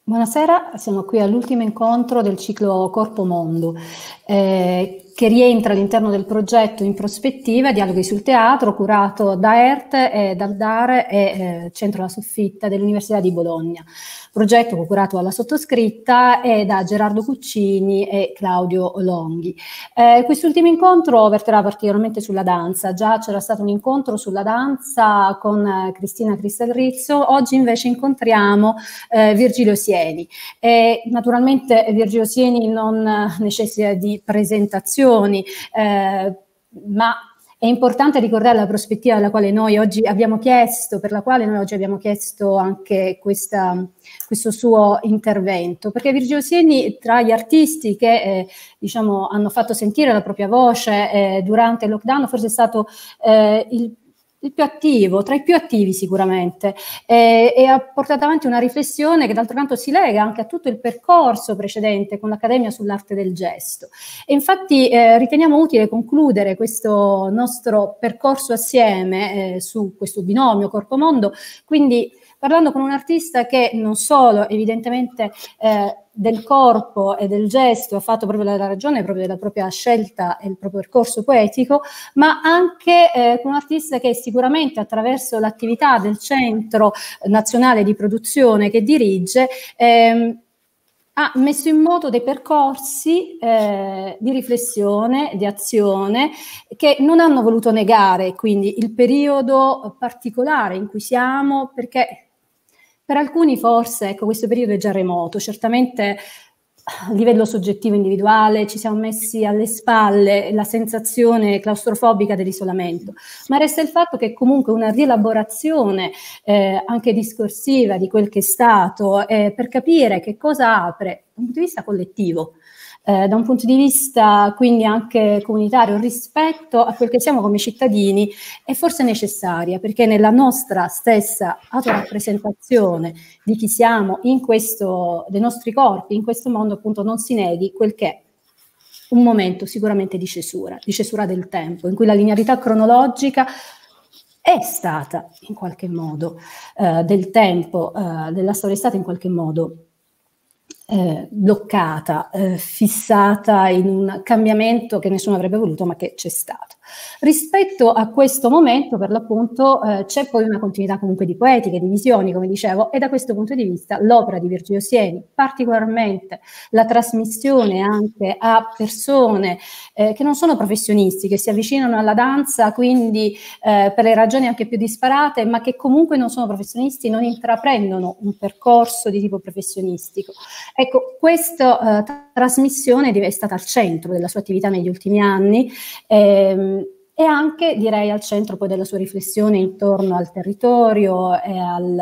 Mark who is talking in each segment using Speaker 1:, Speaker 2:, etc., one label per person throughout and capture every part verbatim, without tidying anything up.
Speaker 1: Buonasera, siamo qui all'ultimo incontro del ciclo Corpo Mondo, eh, che rientra all'interno del progetto In Prospettiva, Dialoghi sul Teatro, curato da E R T e dal D A R e eh, Centro La Soffitta dell'Università di Bologna. Progetto curato dalla sottoscritta e da Gerardo Cuccini e Claudio Longhi. Eh, quest'ultimo incontro verterà particolarmente sulla danza. Già c'era stato un incontro sulla danza con eh, Cristina Cristalrizzo, oggi invece incontriamo eh, Virgilio Sieni. E naturalmente Virgilio Sieni non necessita di presentazioni, eh, ma è importante ricordare la prospettiva alla quale noi oggi abbiamo chiesto, per la quale noi oggi abbiamo chiesto anche questa, questo suo intervento, perché Virgilio Sieni, tra gli artisti che eh, diciamo, hanno fatto sentire la propria voce eh, durante il lockdown, forse è stato eh, il il più attivo, tra i più attivi sicuramente, eh, e ha portato avanti una riflessione che d'altro canto si lega anche a tutto il percorso precedente con l'Accademia sull'arte del gesto. E infatti eh, riteniamo utile concludere questo nostro percorso assieme eh, su questo binomio corpo-mondo, quindi parlando con un artista che non solo evidentemente eh, del corpo e del gesto ha fatto proprio la ragione proprio della propria scelta e il proprio percorso poetico, ma anche eh, con un artista che sicuramente attraverso l'attività del Centro Nazionale di Produzione che dirige ehm, ha messo in moto dei percorsi eh, di riflessione, di azione, che non hanno voluto negare quindi il periodo particolare in cui siamo, perché per alcuni forse ecco, questo periodo è già remoto, certamente a livello soggettivo individuale ci siamo messi alle spalle la sensazione claustrofobica dell'isolamento, ma resta il fatto che comunque una rielaborazione eh, anche discorsiva di quel che è stato eh, per capire che cosa apre da un punto di vista collettivo, eh, da un punto di vista quindi anche comunitario, rispetto a quel che siamo come cittadini, è forse necessaria, perché nella nostra stessa autorappresentazione di chi siamo in questo, dei nostri corpi, in questo mondo appunto non si neghi quel che è un momento sicuramente di cesura, di cesura del tempo, in cui la linearità cronologica è stata in qualche modo eh, del tempo, eh, della storia è stata in qualche modo Eh, bloccata, eh, fissata in un cambiamento che nessuno avrebbe voluto ma che c'è stato. Rispetto a questo momento per l'appunto eh, c'è poi una continuità comunque di poetiche, di visioni come dicevo, e da questo punto di vista l'opera di Virgilio Sieni, particolarmente la trasmissione anche a persone eh, che non sono professionisti, che si avvicinano alla danza quindi eh, per le ragioni anche più disparate, ma che comunque non sono professionisti, non intraprendono un percorso di tipo professionistico. Ecco, questa eh, trasmissione è stata al centro della sua attività negli ultimi anni ehm, e anche, direi, al centro poi della sua riflessione intorno al territorio e al,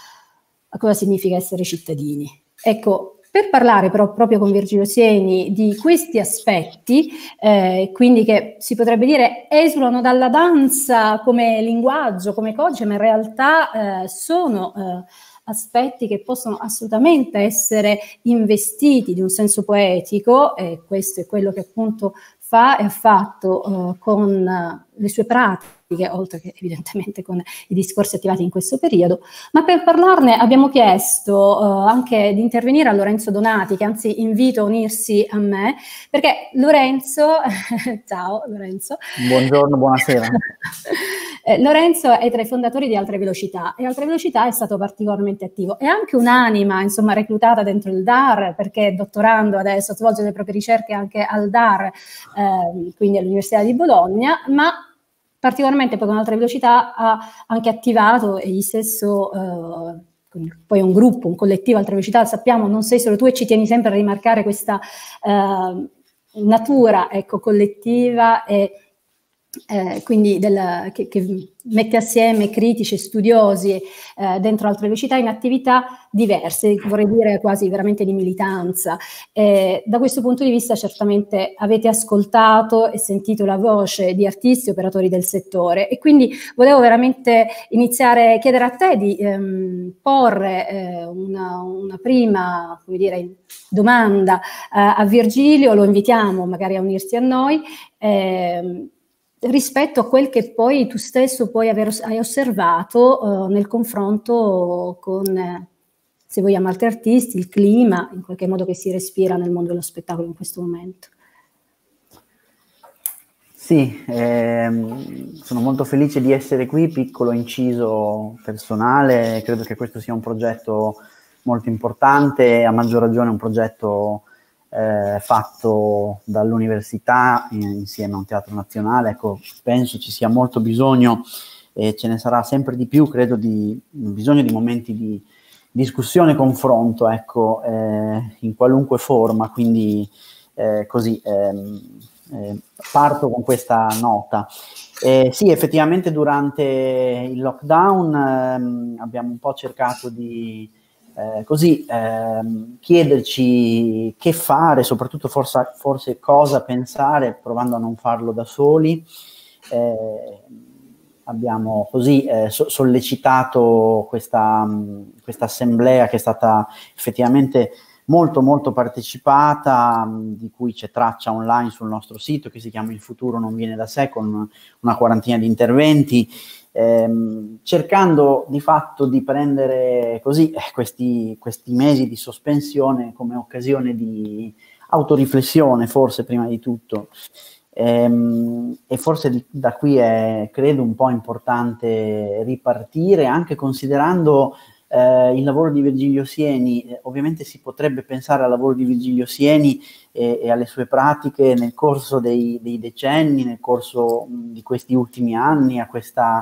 Speaker 1: a cosa significa essere cittadini. Ecco, per parlare però proprio con Virgilio Sieni di questi aspetti, eh, quindi che si potrebbe dire esulano dalla danza come linguaggio, come codice, ma in realtà eh, sono eh, aspetti che possono assolutamente essere investiti di un senso poetico, e questo è quello che appunto fa e ha fatto uh, con uh, le sue pratiche, oltre che evidentemente con i discorsi attivati in questo periodo. Ma per parlarne abbiamo chiesto uh, anche di intervenire a Lorenzo Donati, che anzi invito a unirsi a me, perché Lorenzo, ciao Lorenzo.
Speaker 2: Buongiorno, buonasera.
Speaker 1: eh, Lorenzo è tra i fondatori di Altre Velocità e Altre Velocità è stato particolarmente attivo. È anche un'anima, insomma, reclutata dentro il D A R, perché dottorando adesso svolge le proprie ricerche anche al D A R, eh, quindi all'Università di Bologna, ma particolarmente poi con Altre Velocità ha anche attivato egli stesso eh, poi un gruppo, un collettivo Altre Velocità, sappiamo, non sei solo tu e ci tieni sempre a rimarcare questa eh, natura ecco, collettiva e eh, quindi del, che, che mette assieme critici e studiosi eh, dentro Altre Velocità in attività diverse, vorrei dire quasi veramente di militanza. Eh, da questo punto di vista certamente avete ascoltato e sentito la voce di artisti e operatori del settore, e quindi volevo veramente iniziare a chiedere a te di ehm, porre eh, una, una prima, come dire, domanda eh, a Virgilio, lo invitiamo magari a unirsi a noi, eh, rispetto a quel che poi tu stesso puoi aver, hai osservato uh, nel confronto con eh, se vogliamo altri artisti, il clima, in qualche modo che si respira nel mondo dello spettacolo in questo momento.
Speaker 2: Sì, ehm, sono molto felice di essere qui, piccolo inciso personale, credo che questo sia un progetto molto importante, a maggior ragione un progetto eh, fatto dall'università insieme a un teatro nazionale. Ecco, penso ci sia molto bisogno e ce ne sarà sempre di più, credo, di bisogno di momenti di discussione e confronto, ecco, eh, in qualunque forma, quindi eh, così... Ehm, Eh, parto con questa nota. Eh, sì, effettivamente durante il lockdown ehm, abbiamo un po' cercato di eh, così ehm, chiederci che fare, soprattutto forse, forse cosa pensare, provando a non farlo da soli. Eh, abbiamo così eh, so- sollecitato questa, questa assemblea che è stata effettivamente molto molto partecipata, mh, di cui c'è traccia online sul nostro sito, che si chiama Il futuro non viene da sé, con una quarantina di interventi, ehm, cercando di fatto di prendere così eh, questi, questi mesi di sospensione come occasione di autoriflessione, forse prima di tutto. Ehm, e forse di, da qui è, credo, un po' importante ripartire, anche considerando Eh, il lavoro di Virgilio Sieni. Eh, ovviamente si potrebbe pensare al lavoro di Virgilio Sieni e, e alle sue pratiche nel corso dei, dei decenni, nel corso mh, di questi ultimi anni, a questa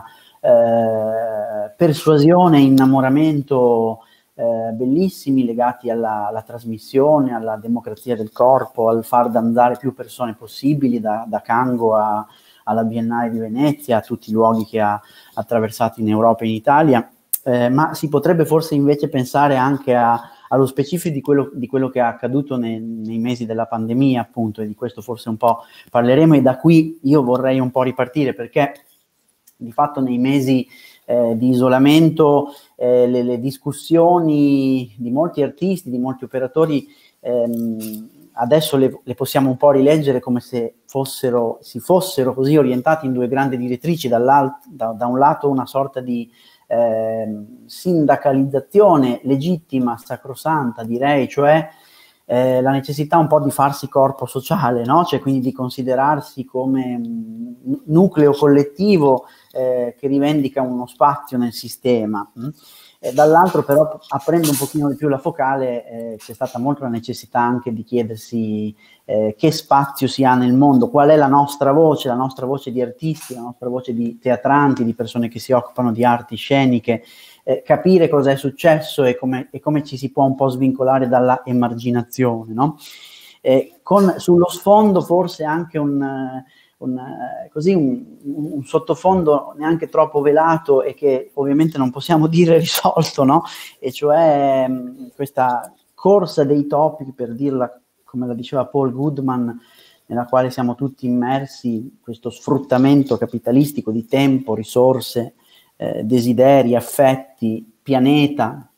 Speaker 2: eh, persuasione e innamoramento eh, bellissimi legati alla, alla trasmissione, alla democrazia del corpo, al far danzare più persone possibili, da, da Cango a, alla Biennale di Venezia, a tutti i luoghi che ha attraversato in Europa e in Italia. Eh, ma si potrebbe forse invece pensare anche a, allo specifico di quello, di quello che è accaduto nei, nei mesi della pandemia, appunto, e di questo forse un po' parleremo, e da qui io vorrei un po' ripartire, perché di fatto nei mesi eh, di isolamento eh, le, le discussioni di molti artisti, di molti operatori, ehm, adesso le, le possiamo un po' rileggere come se fossero, si fossero così orientati in due grandi direttrici, da, da un lato una sorta di Eh, sindacalizzazione legittima, sacrosanta, direi, cioè eh, la necessità un po' di farsi corpo sociale, no? Cioè quindi di considerarsi come mh, nucleo collettivo eh, che rivendica uno spazio nel sistema. Mh? E dall'altro però, aprendo un pochino di più la focale, eh, c'è stata molto la necessità anche di chiedersi eh, che spazio si ha nel mondo, qual è la nostra voce, la nostra voce di artisti, la nostra voce di teatranti, di persone che si occupano di arti sceniche, eh, capire cosa è successo e come, e come ci si può un po' svincolare dalla emarginazione, no? Eh, con sullo sfondo forse anche un... Un, così un, un sottofondo neanche troppo velato e che ovviamente non possiamo dire risolto, no? E cioè mh, questa corsa dei topi, per dirla come la diceva Paul Goodman, nella quale siamo tutti immersi, questo sfruttamento capitalistico di tempo, risorse, eh, desideri, affetti, pianeta,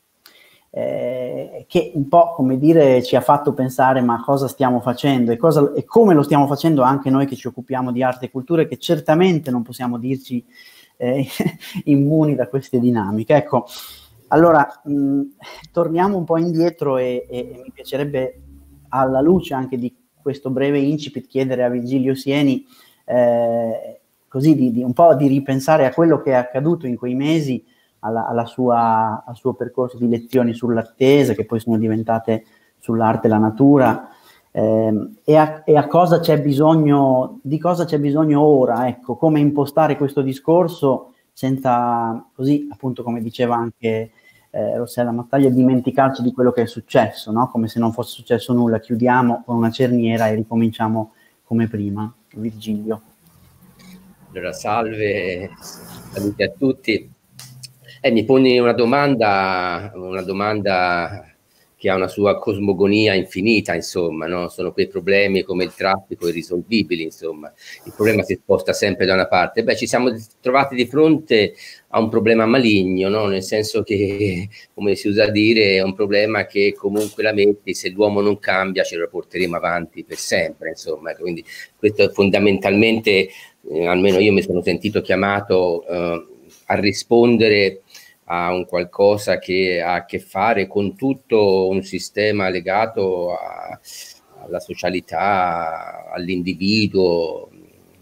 Speaker 2: Eh, che un po', come dire, ci ha fatto pensare ma cosa stiamo facendo e, cosa, e come lo stiamo facendo anche noi che ci occupiamo di arte e cultura, che certamente non possiamo dirci eh, immuni da queste dinamiche. Ecco, allora mh, torniamo un po' indietro e, e, e mi piacerebbe, alla luce anche di questo breve incipit, chiedere a Virgilio Sieni eh, così di, di un po' di ripensare a quello che è accaduto in quei mesi, Alla, alla sua, al suo percorso di lezioni sull'attesa, che poi sono diventate sull'arte e la natura, ehm, e, a, e a cosa c'è bisogno, di cosa c'è bisogno ora, ecco, come impostare questo discorso senza, così appunto come diceva anche eh, Rossella Mattaglia, dimenticarci di quello che è successo, no? Come se non fosse successo nulla, chiudiamo con una cerniera e ricominciamo come prima. Virgilio.
Speaker 3: Allora, salve, saluti a tutti. Eh, mi poni una domanda, una domanda che ha una sua cosmogonia infinita, insomma, no? Sono quei problemi come il traffico irrisolvibili, insomma. Il problema si sposta sempre da una parte. Beh, ci siamo trovati di fronte a un problema maligno, no? Nel senso che, come si usa dire, è un problema che comunque la metti, se l'uomo non cambia ce lo porteremo avanti per sempre, insomma. Quindi questo è fondamentalmente, eh, almeno io mi sono sentito chiamato eh, a rispondere a un qualcosa che ha a che fare con tutto un sistema legato a, alla socialità, all'individuo,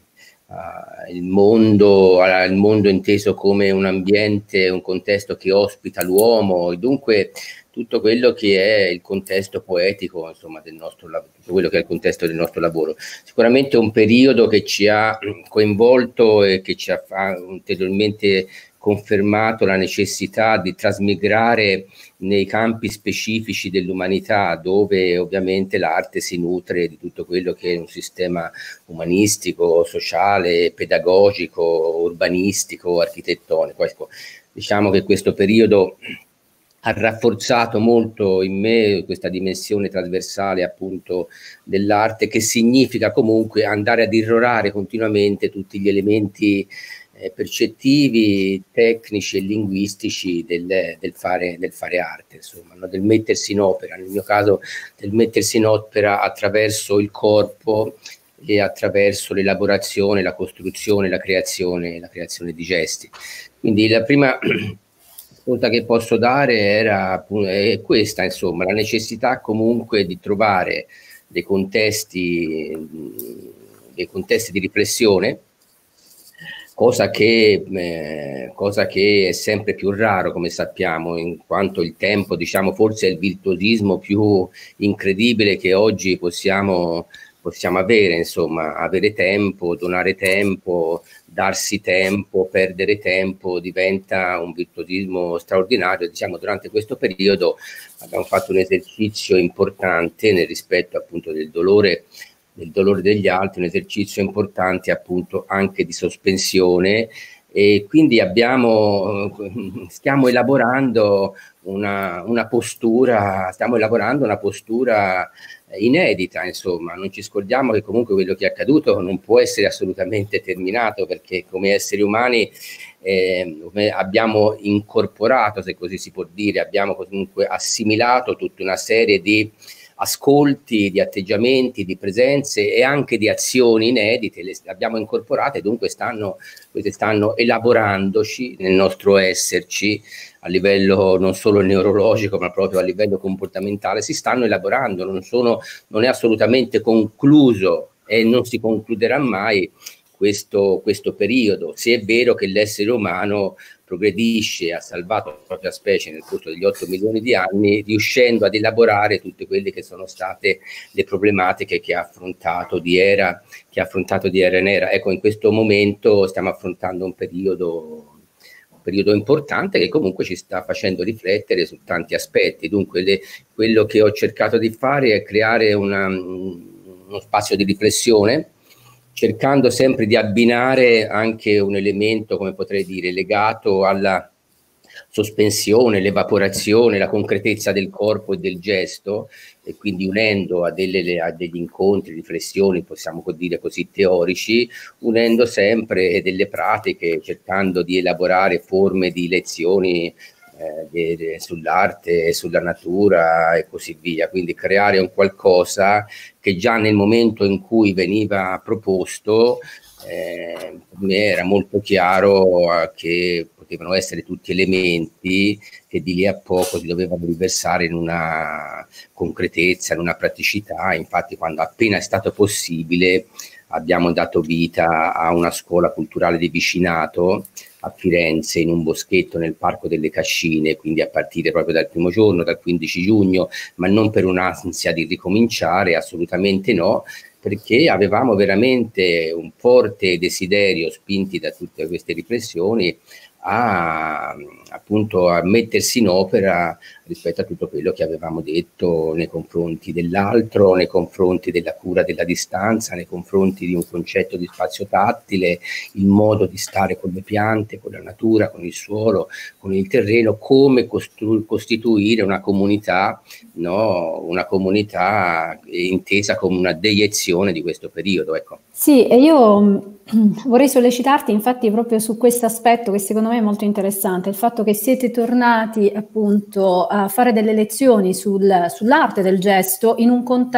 Speaker 3: Uh, il mondo, uh, il mondo inteso come un ambiente, un contesto che ospita l'uomo, e dunque tutto quello che è il contesto poetico, insomma, del nostro lavoro, tutto quello che è il contesto del nostro lavoro. Sicuramente un periodo che ci ha coinvolto e che ci ha ulteriormente confermato la necessità di trasmigrare nei campi specifici dell'umanità, dove ovviamente l'arte si nutre di tutto quello che è un sistema umanistico, sociale, pedagogico, urbanistico, architettonico. Ecco, diciamo che questo periodo ha rafforzato molto in me questa dimensione trasversale appunto dell'arte, che significa comunque andare ad irrorare continuamente tutti gli elementi eh, percettivi, tecnici e linguistici del, del, fare, del fare arte, insomma, no? Del mettersi in opera, nel mio caso del mettersi in opera attraverso il corpo e attraverso l'elaborazione, la costruzione, la creazione, la creazione di gesti. Quindi la prima cosa che posso dare era è questa, insomma, la necessità comunque di trovare dei contesti, dei contesti di riflessione, cosa che, eh, cosa che è sempre più raro, come sappiamo, in quanto il tempo, diciamo, forse è il virtuosismo più incredibile che oggi possiamo, possiamo avere, insomma, avere tempo, donare tempo, darsi tempo, perdere tempo, diventa un virtuosismo straordinario. Diciamo, durante questo periodo abbiamo fatto un esercizio importante nel rispetto appunto del dolore, del dolore degli altri, un esercizio importante appunto anche di sospensione, e quindi abbiamo, stiamo elaborando una, una postura, stiamo elaborando una postura inedita, insomma. Non ci scordiamo che comunque quello che è accaduto non può essere assolutamente terminato, perché come esseri umani eh, abbiamo incorporato, se così si può dire, abbiamo comunque assimilato tutta una serie di ascolti, di atteggiamenti, di presenze e anche di azioni inedite, le abbiamo incorporate, dunque stanno, queste stanno elaborandoci nel nostro esserci a livello non solo neurologico ma proprio a livello comportamentale, si stanno elaborando, non, sono, non è assolutamente concluso e non si concluderà mai questo, questo periodo, se è vero che l'essere umano progredisce, ha salvato la propria specie nel corso degli otto milioni di anni, riuscendo ad elaborare tutte quelle che sono state le problematiche che ha affrontato di era, che ha affrontato di era in era. Ecco, in questo momento stiamo affrontando un periodo, un periodo importante che comunque ci sta facendo riflettere su tanti aspetti. Dunque le, quello che ho cercato di fare è creare una, uno spazio di riflessione, cercando sempre di abbinare anche un elemento, come potrei dire, legato alla sospensione, l'evaporazione, la concretezza del corpo e del gesto, e quindi unendo a, delle, a degli incontri, riflessioni, possiamo dire così, teorici, unendo sempre delle pratiche, cercando di elaborare forme di lezioni Eh, sull'arte, sulla natura e così via, quindi creare un qualcosa che già nel momento in cui veniva proposto eh, per me era molto chiaro eh, che potevano essere tutti elementi che di lì a poco si dovevano riversare in una concretezza, in una praticità. Infatti quando appena è stato possibile abbiamo dato vita a una scuola culturale di vicinato a Firenze, in un boschetto nel Parco delle Cascine, quindi a partire proprio dal primo giorno, dal quindici giugno, ma non per un'ansia di ricominciare, assolutamente no, perché avevamo veramente un forte desiderio, spinti da tutte queste riflessioni, a appunto a mettersi in opera rispetto a tutto quello che avevamo detto nei confronti dell'altro, nei confronti della cura della distanza, nei confronti di un concetto di spazio tattile, il modo di stare con le piante, con la natura, con il suolo, con il terreno, come costru- costituire una comunità, no? Una comunità intesa come una deiezione di questo periodo, ecco.
Speaker 1: Sì, e io vorrei sollecitarti infatti proprio su questo aspetto che secondo me è molto interessante, il fatto che siete tornati appunto a fare delle lezioni sul, sull'arte del gesto in un contesto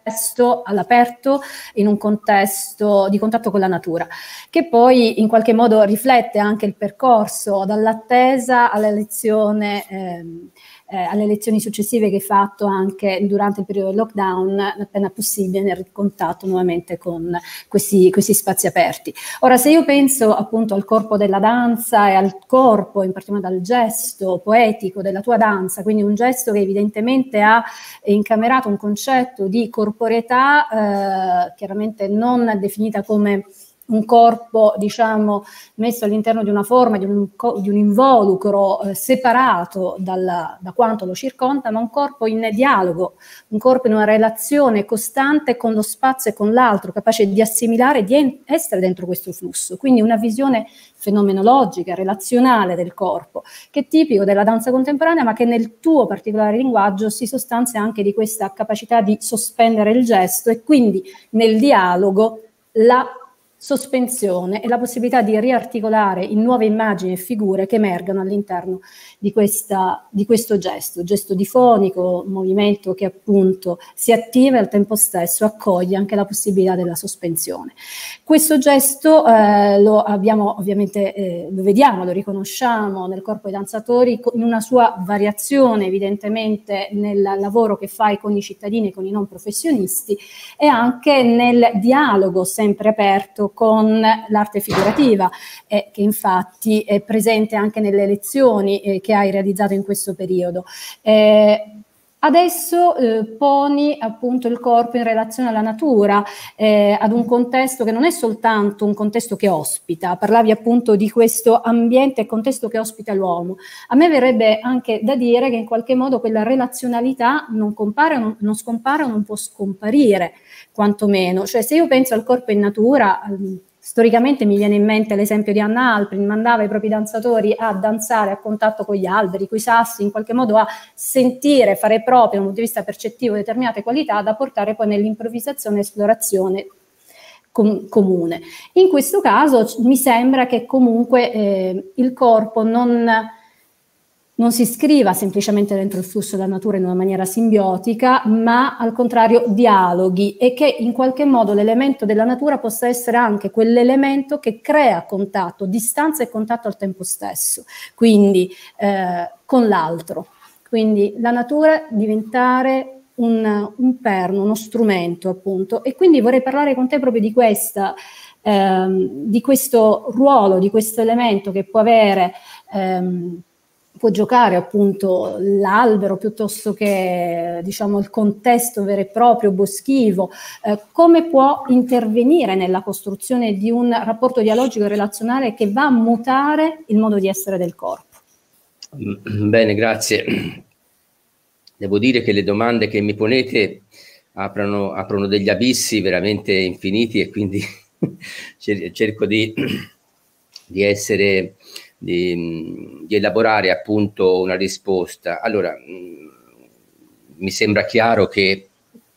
Speaker 1: gesto all'aperto, in un contesto di contatto con la natura, che poi in qualche modo riflette anche il percorso dall'attesa alla lezione, ehm, eh, alle lezioni successive che hai fatto anche durante il periodo del lockdown, appena possibile, nel contatto nuovamente con questi, questi spazi aperti. Ora, se io penso appunto al corpo della danza e al corpo, in particolare al gesto poetico della tua danza, quindi un gesto che evidentemente ha incamerato un concetto di corporeità, eh, chiaramente non definita come un corpo, diciamo, messo all'interno di una forma, di un, di un involucro eh, separato dalla, da quanto lo circonda, ma un corpo in dialogo, un corpo in una relazione costante con lo spazio e con l'altro, capace di assimilare, di essere dentro questo flusso. Quindi una visione fenomenologica, relazionale del corpo, che è tipico della danza contemporanea, ma che nel tuo particolare linguaggio si sostanzia anche di questa capacità di sospendere il gesto e quindi nel dialogo la sospensione e la possibilità di riarticolare in nuove immagini e figure che emergano all'interno di, questa, di questo gesto, gesto difonico, un movimento che appunto si attiva e al tempo stesso accoglie anche la possibilità della sospensione. Questo gesto eh, lo abbiamo ovviamente, eh, lo vediamo, lo riconosciamo nel corpo dei danzatori in una sua variazione evidentemente nel lavoro che fai con i cittadini e con i non professionisti e anche nel dialogo sempre aperto con l'arte figurativa, eh, che infatti è presente anche nelle lezioni eh, che hai realizzato in questo periodo. Eh, adesso eh, poni appunto il corpo in relazione alla natura, eh, ad un contesto che non è soltanto un contesto che ospita, parlavi appunto di questo ambiente e contesto che ospita l'uomo. A me verrebbe anche da dire che in qualche modo quella relazionalità non compare, non, non scompare o non può scomparire, quantomeno. Cioè, se io penso al corpo in natura, um, storicamente mi viene in mente l'esempio di Anna Alprin, mandava i propri danzatori a danzare a contatto con gli alberi, con i sassi, in qualche modo a sentire, fare proprio dal punto di vista percettivo determinate qualità da portare poi nell'improvvisazione e esplorazione com comune. In questo caso mi sembra che comunque eh, il corpo non... non si iscriva semplicemente dentro il flusso della natura in una maniera simbiotica, ma al contrario dialoghi e che in qualche modo l'elemento della natura possa essere anche quell'elemento che crea contatto, distanza e contatto al tempo stesso, quindi eh, con l'altro. Quindi la natura diventare un, un perno, uno strumento appunto, e quindi vorrei parlare con te proprio di questa, ehm, di questo ruolo, di questo elemento che può avere ehm, può giocare appunto l'albero piuttosto che diciamo il contesto vero e proprio boschivo, eh, come può intervenire nella costruzione di un rapporto dialogico e relazionale che va a mutare il modo di essere del corpo.
Speaker 3: Bene, grazie. Devo dire che le domande che mi ponete aprono, aprono degli abissi veramente infiniti e quindi cerco di, di essere... Di, di elaborare appunto una risposta. Allora, mh, mi sembra chiaro che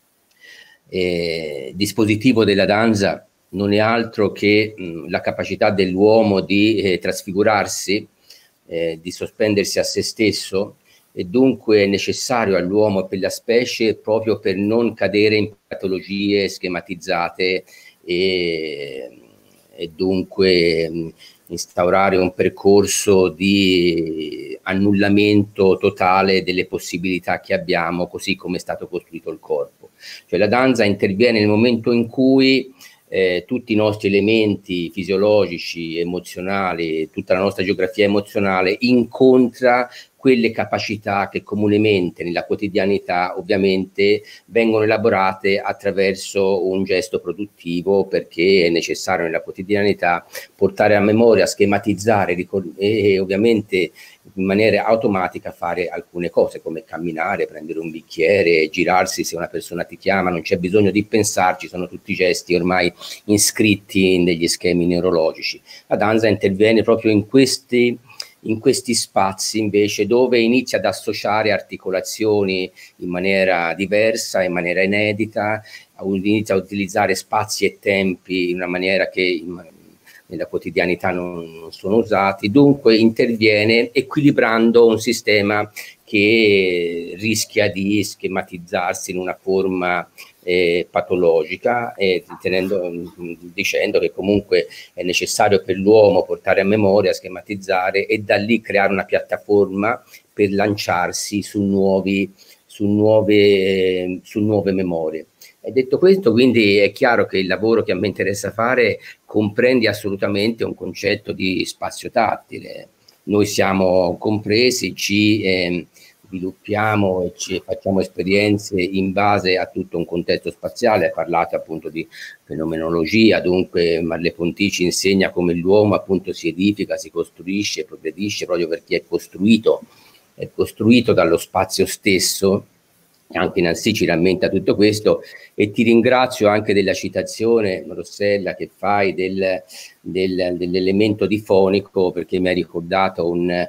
Speaker 3: eh, il dispositivo della danza non è altro che mh, la capacità dell'uomo di eh, trasfigurarsi, eh, di sospendersi a se stesso, e dunque è necessario all'uomo e per la specie proprio per non cadere in patologie schematizzate e, e dunque mh, instaurare un percorso di annullamento totale delle possibilità che abbiamo, così come è stato costruito il corpo. Cioè la danza interviene nel momento in cui eh, tutti i nostri elementi fisiologici, emozionali, tutta la nostra geografia emozionale incontra quelle capacità che comunemente nella quotidianità ovviamente vengono elaborate attraverso un gesto produttivo, perché è necessario nella quotidianità portare a memoria, schematizzare e ovviamente in maniera automatica fare alcune cose come camminare, prendere un bicchiere, girarsi se una persona ti chiama, non c'è bisogno di pensarci, sono tutti gesti ormai iscritti negli schemi neurologici. La danza interviene proprio in questi in questi spazi invece dove inizia ad associare articolazioni in maniera diversa, in maniera inedita, inizia a utilizzare spazi e tempi in una maniera che in, nella quotidianità non, non sono usati, dunque interviene equilibrando un sistema che rischia di schematizzarsi in una forma eh, patologica, e tenendo, dicendo che comunque è necessario per l'uomo portare a memoria, schematizzare e da lì creare una piattaforma per lanciarsi su, nuovi, su, nuove, su nuove memorie. E detto questo, quindi è chiaro che il lavoro che a me interessa fare comprende assolutamente un concetto di spazio tattile. Noi siamo compresi, ci eh, sviluppiamo e ci facciamo esperienze in base a tutto un contesto spaziale. Ha parlato appunto di fenomenologia, dunque Merleau-Ponty ci insegna come l'uomo appunto si edifica, si costruisce, progredisce proprio perché è costruito, è costruito dallo spazio stesso. Anche Nancy ci rammenta tutto questo, e ti ringrazio anche della citazione, Rossella, che fai del, del, dell'elemento difonico, perché mi hai ricordato un,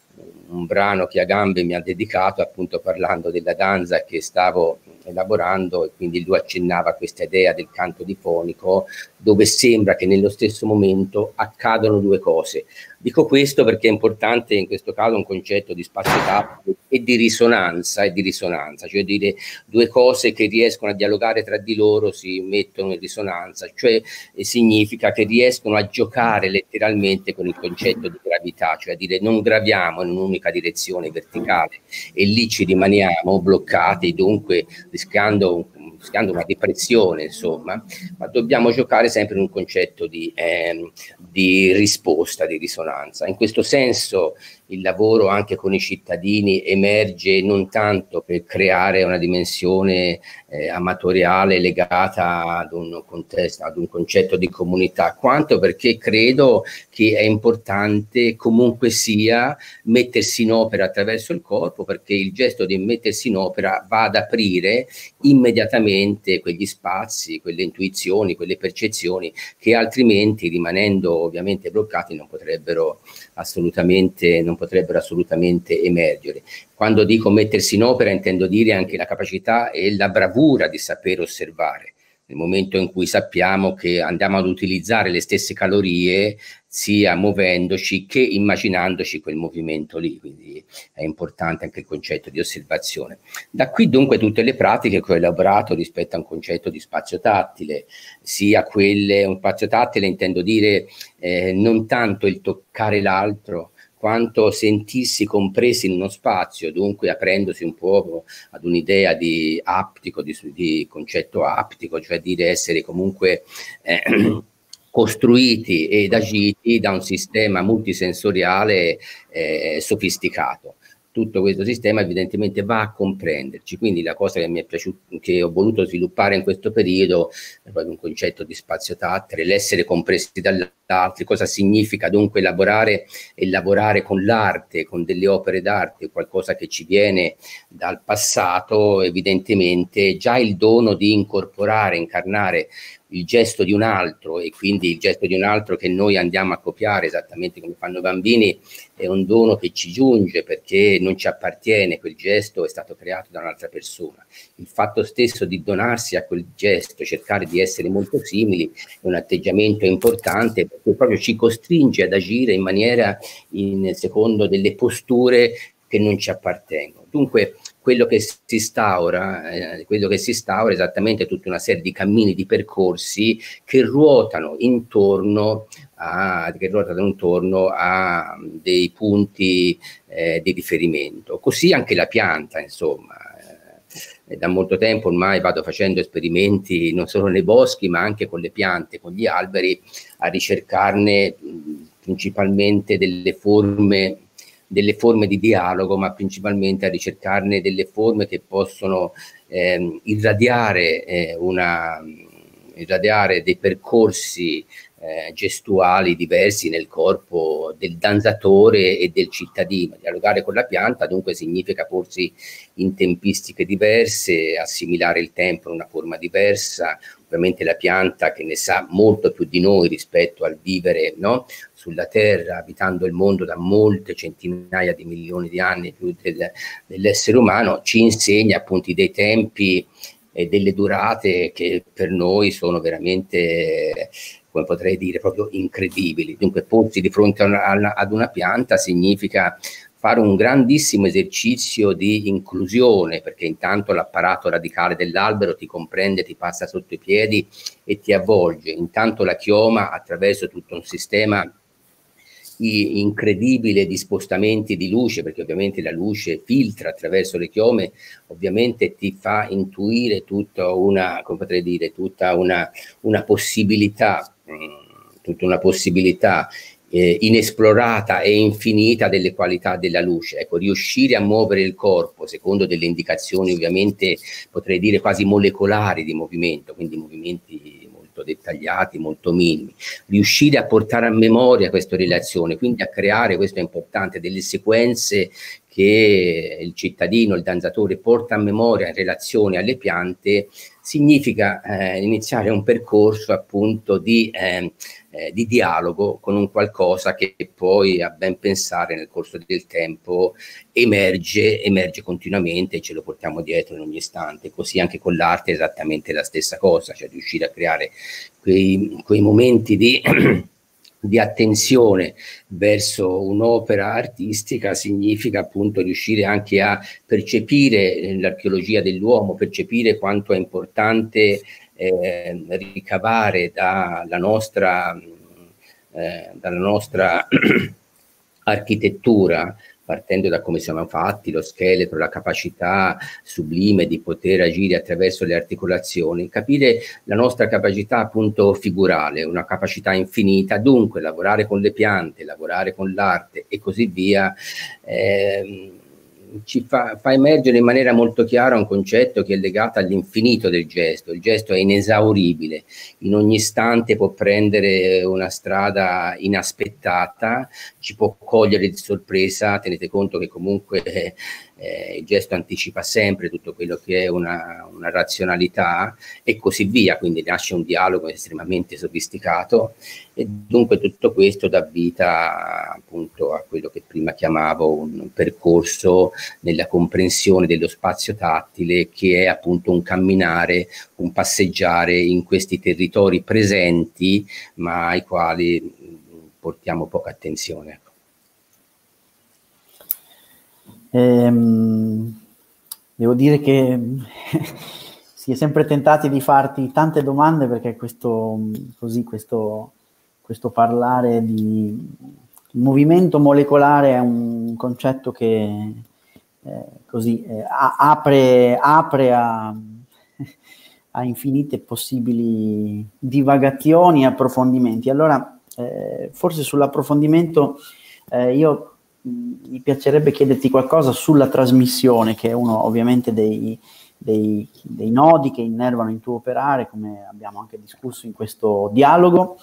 Speaker 3: un brano che Agamben mi ha dedicato, appunto parlando della danza che stavo elaborando, e quindi lui accennava a questa idea del canto difonico, dove sembra che nello stesso momento accadono due cose. Dico questo perché è importante in questo caso un concetto di spazio-tempo e di risonanza, e di risonanza, cioè dire due cose che riescono a dialogare tra di loro si mettono in risonanza, cioè eh, significa che riescono a giocare letteralmente con il concetto di gravità, cioè a dire non graviamo in un'unica direzione verticale e lì ci rimaniamo bloccati, dunque rischiando, rischiando una depressione, insomma, ma dobbiamo giocare sempre in un concetto di, eh, di risposta, di risonanza. In questo senso il lavoro anche con i cittadini emerge non tanto per creare una dimensione eh, amatoriale legata ad un contesto, ad un concetto di comunità, quanto perché credo che è importante comunque sia mettersi in opera attraverso il corpo, perché il gesto di mettersi in opera va ad aprire immediatamente quegli spazi, quelle intuizioni, quelle percezioni che altrimenti, rimanendo ovviamente bloccati, non potrebbero assolutamente non potrebbero assolutamente emergere. Quando dico mettersi in opera intendo dire anche la capacità e la bravura di saper osservare. Nel momento in cui sappiamo che andiamo ad utilizzare le stesse calorie sia muovendoci che immaginandoci quel movimento lì, quindi è importante anche il concetto di osservazione. Da qui dunque tutte le pratiche che ho elaborato rispetto a un concetto di spazio tattile, sia quelle, un spazio tattile intendo dire eh, non tanto il toccare l'altro, quanto sentirsi compresi in uno spazio, dunque aprendosi un po' ad un'idea di aptico, di, di concetto aptico, cioè dire essere comunque eh, costruiti ed agiti da un sistema multisensoriale eh, sofisticato. Tutto questo sistema evidentemente va a comprenderci, quindi la cosa che mi è piaciuta, che ho voluto sviluppare in questo periodo è proprio un concetto di spazio tattile, l'essere compresi dall'altro. Cosa significa dunque elaborare e lavorare con l'arte, con delle opere d'arte, qualcosa che ci viene dal passato, evidentemente già il dono di incorporare, incarnare il gesto di un altro, e quindi il gesto di un altro che noi andiamo a copiare esattamente come fanno i bambini, è un dono che ci giunge perché non ci appartiene, quel gesto è stato creato da un'altra persona. Il fatto stesso di donarsi a quel gesto, cercare di essere molto simili, è un atteggiamento importante perché proprio ci costringe ad agire in maniera, in secondo delle posture che non ci appartengono. Dunque quello che si instaura, eh, quello che si instaura è esattamente tutta una serie di cammini, di percorsi che ruotano intorno a, che ruotano intorno a dei punti eh, di riferimento. Così anche la pianta, insomma. Eh, da molto tempo ormai vado facendo esperimenti non solo nei boschi, ma anche con le piante, con gli alberi, a ricercarne mh, principalmente delle forme delle forme di dialogo, ma principalmente a ricercarne delle forme che possono eh, irradiare, eh, una, irradiare dei percorsi eh, gestuali diversi nel corpo del danzatore e del cittadino. Dialogare con la pianta dunque significa porsi in tempistiche diverse, assimilare il tempo in una forma diversa. Ovviamente la pianta, che ne sa molto più di noi rispetto al vivere, no? Sulla Terra, abitando il mondo da molte centinaia di milioni di anni più del, dell'essere umano, ci insegna appunto dei tempi e delle durate che per noi sono veramente, come potrei dire, proprio incredibili. Dunque porsi di fronte a una, ad una pianta significa fare un grandissimo esercizio di inclusione, perché intanto l'apparato radicale dell'albero ti comprende, ti passa sotto i piedi e ti avvolge, intanto la chioma attraverso tutto un sistema incredibile di spostamenti di luce, perché ovviamente la luce filtra attraverso le chiome, ovviamente ti fa intuire tutta una, come potrei dire, tutta una, una possibilità, mh, tutta una possibilità eh, inesplorata e infinita delle qualità della luce. Ecco, riuscire a muovere il corpo secondo delle indicazioni ovviamente potrei dire quasi molecolari di movimento, quindi movimenti dettagliati, molto minimi, riuscire a portare a memoria questa relazione, quindi a creare, questo è importante, delle sequenze che il cittadino, il danzatore porta a memoria in relazione alle piante, significa eh, iniziare un percorso appunto di, eh, eh, di dialogo con un qualcosa che poi a ben pensare nel corso del tempo emerge, emerge continuamente e ce lo portiamo dietro in ogni istante. Così anche con l'arte è esattamente la stessa cosa, cioè riuscire a creare quei, quei momenti di di attenzione verso un'opera artistica significa appunto riuscire anche a percepire l'archeologia dell'uomo, percepire quanto è importante eh, ricavare dalla nostra, eh, dalla nostra architettura, partendo da come siamo fatti, lo scheletro, la capacità sublime di poter agire attraverso le articolazioni, capire la nostra capacità appunto figurale, una capacità infinita, dunque lavorare con le piante, lavorare con l'arte e così via, eh, ci fa, fa emergere in maniera molto chiara un concetto che è legato all'infinito del gesto. Il gesto è inesauribile, in ogni istante può prendere una strada inaspettata, ci può cogliere di sorpresa, tenete conto che comunque eh, eh, il gesto anticipa sempre tutto quello che è una, una razionalità e così via, quindi nasce un dialogo estremamente sofisticato e dunque tutto questo dà vita appunto a quello che prima chiamavo un percorso nella comprensione dello spazio tattile, che è appunto un camminare, un passeggiare in questi territori presenti ma ai quali portiamo poca attenzione.
Speaker 2: Ehm, devo dire che si è sempre tentati di farti tante domande perché questo, così, questo, questo parlare di movimento molecolare è un concetto che eh, così eh, apre, apre a, a infinite possibili divagazioni e approfondimenti. Allora, eh, forse sull'approfondimento eh, io mi piacerebbe chiederti qualcosa sulla trasmissione, che è uno ovviamente dei, dei, dei nodi che innervano il tuo operare, come abbiamo anche discusso in questo dialogo.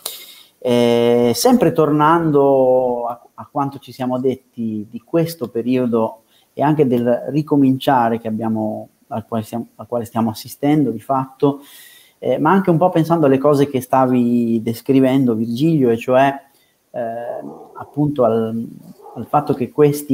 Speaker 2: Eh, sempre tornando a, a quanto ci siamo detti di questo periodo e anche del ricominciare che abbiamo, al, quale stiamo, al quale stiamo assistendo di fatto, eh, ma anche un po' pensando alle cose che stavi descrivendo, Virgilio, e cioè eh, appunto al al fatto che questi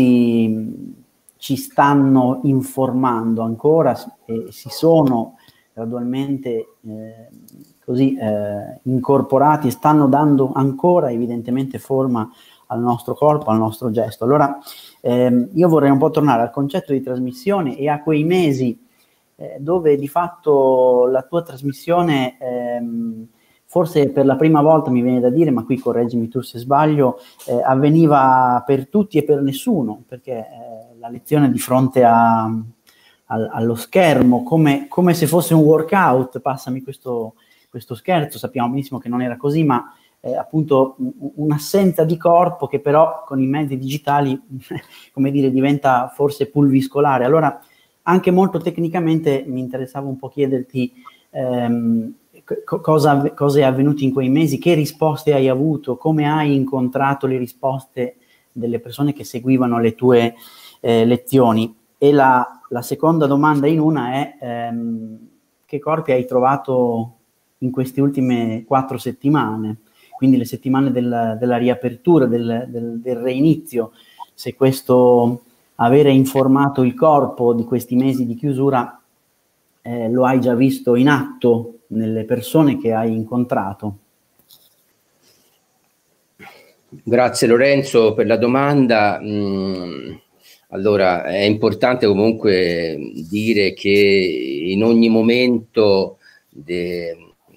Speaker 2: mesi ci stanno informando ancora e si sono gradualmente eh, così eh, incorporati e stanno dando ancora evidentemente forma al nostro corpo, al nostro gesto. Allora ehm, io vorrei un po' tornare al concetto di trasmissione e a quei mesi eh, dove di fatto la tua trasmissione ehm, forse per la prima volta, mi viene da dire, ma qui correggimi tu se sbaglio, eh, avveniva per tutti e per nessuno, perché eh, la lezione di fronte a, a, allo schermo, come, come se fosse un workout, passami questo, questo scherzo, sappiamo benissimo che non era così, ma eh, appunto un'assenza di corpo che però con i mezzi digitali, come dire, diventa forse pulviscolare. Allora, anche molto tecnicamente mi interessava un po' chiederti ehm, Cosa, cosa è avvenuto in quei mesi, che risposte hai avuto, come hai incontrato le risposte delle persone che seguivano le tue eh, lezioni. E la, la seconda domanda in una è ehm, che corpi hai trovato in queste ultime quattro settimane, quindi le settimane del, della riapertura, del, del, del reinizio, se questo avere informato il corpo di questi mesi di chiusura eh, lo hai già visto in atto nelle persone che hai incontrato?
Speaker 3: Grazie Lorenzo per la domanda. Mm, allora, è importante comunque dire che in ogni momento de,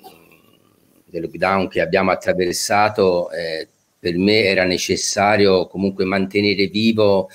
Speaker 3: del lockdown che abbiamo attraversato, eh, per me era necessario comunque mantenere vivo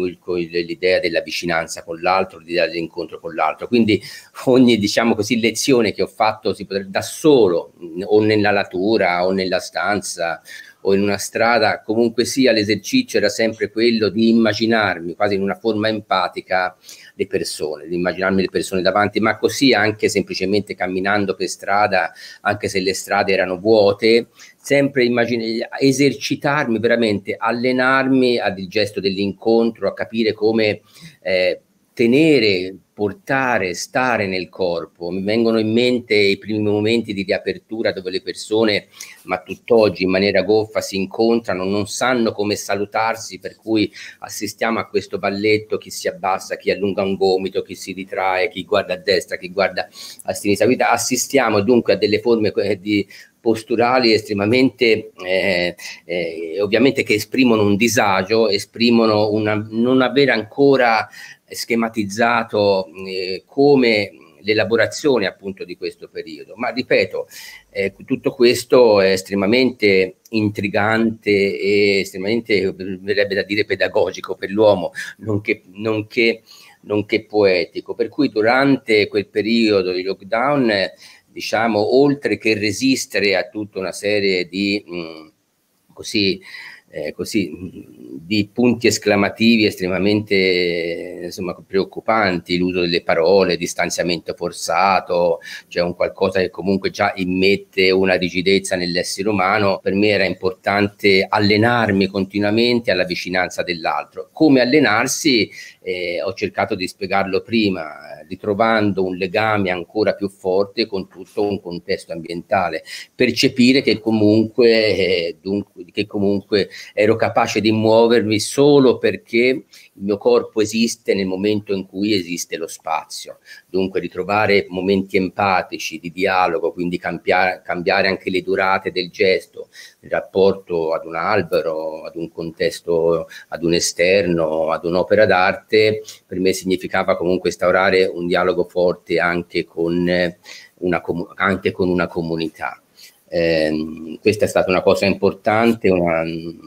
Speaker 3: l'idea della vicinanza con l'altro, l'idea dell'incontro con l'altro. Quindi ogni, diciamo così, lezione che ho fatto si potrebbe, da solo, o nella natura o nella stanza o in una strada, comunque sia, l'esercizio era sempre quello di immaginarmi quasi in una forma empatica le persone, di immaginarmi le persone davanti, ma così anche semplicemente camminando per strada, anche se le strade erano vuote, sempre immagine, esercitarmi veramente, allenarmi al gesto dell'incontro, a capire come eh, tenere, portare, stare nel corpo. Mi vengono in mente i primi momenti di riapertura dove le persone, ma tutt'oggi in maniera goffa, si incontrano, non sanno come salutarsi, per cui assistiamo a questo balletto, chi si abbassa, chi allunga un gomito, chi si ritrae, chi guarda a destra, chi guarda a sinistra. Assistiamo dunque a delle forme di posturali estremamente eh, eh, ovviamente che esprimono un disagio, esprimono una, non aver ancora schematizzato eh, come l'elaborazione appunto di questo periodo, ma ripeto, eh, tutto questo è estremamente intrigante e estremamente, verrebbe da dire, pedagogico per l'uomo, nonché, nonché, nonché poetico, per cui durante quel periodo di lockdown eh, diciamo, oltre che resistere a tutta una serie di mh, così, eh, così mh, di punti esclamativi estremamente insomma, preoccupanti, l'uso delle parole, distanziamento forzato, cioè un qualcosa che comunque già immette una rigidezza nell'essere umano, per me era importante allenarmi continuamente alla vicinanza dell'altro. Come allenarsi? Eh, ho cercato di spiegarlo prima, ritrovando un legame ancora più forte con tutto un contesto ambientale, percepire che comunque, eh, dunque, che comunque ero capace di muovermi solo perché il mio corpo esiste nel momento in cui esiste lo spazio, dunque ritrovare momenti empatici di dialogo, quindi cambiare, cambiare anche le durate del gesto, il rapporto ad un albero, ad un contesto, ad un esterno, ad un'opera d'arte, per me significava comunque instaurare un dialogo forte anche con una, anche con una comunità. Eh, questa è stata una cosa importante, una,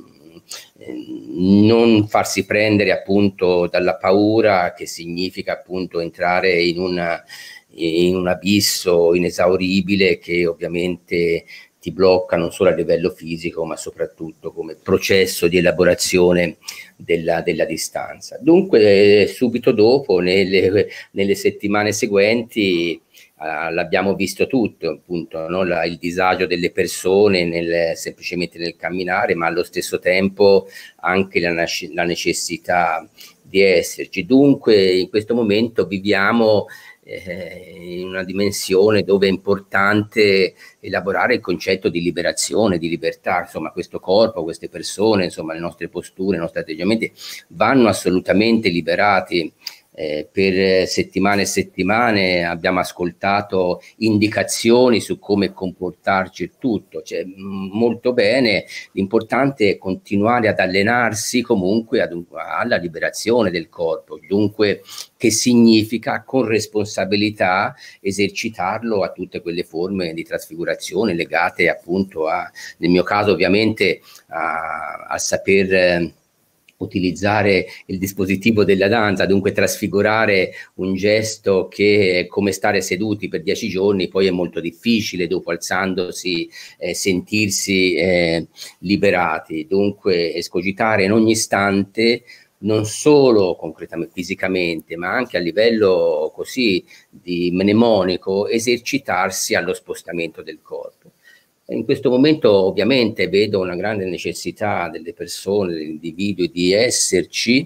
Speaker 3: non farsi prendere appunto dalla paura, che significa appunto entrare in, una, in un abisso inesauribile che ovviamente ti blocca non solo a livello fisico ma soprattutto come processo di elaborazione della, della distanza. Dunque subito dopo, nelle, nelle settimane seguenti, Uh, l'abbiamo visto tutto, appunto, no? La, il disagio delle persone nel, semplicemente nel camminare, ma allo stesso tempo anche la, la necessità di esserci. Dunque in questo momento viviamo eh, in una dimensione dove è importante elaborare il concetto di liberazione, di libertà. Insomma, questo corpo, queste persone, insomma, le nostre posture, i nostri atteggiamenti vanno assolutamente liberati. Eh, per settimane e settimane abbiamo ascoltato indicazioni su come comportarci e tutto, cioè, mh, molto bene, l'importante è continuare ad allenarsi comunque ad un, alla liberazione del corpo, dunque che significa con responsabilità esercitarlo a tutte quelle forme di trasfigurazione legate appunto a, nel mio caso ovviamente a, a saper eh, utilizzare il dispositivo della danza, dunque trasfigurare un gesto che è come stare seduti per dieci giorni, poi è molto difficile dopo alzandosi eh, sentirsi eh, liberati, dunque escogitare in ogni istante non solo concretamente fisicamente ma anche a livello così di mnemonico, esercitarsi allo spostamento del corpo. In questo momento ovviamente vedo una grande necessità delle persone, degli individui di esserci,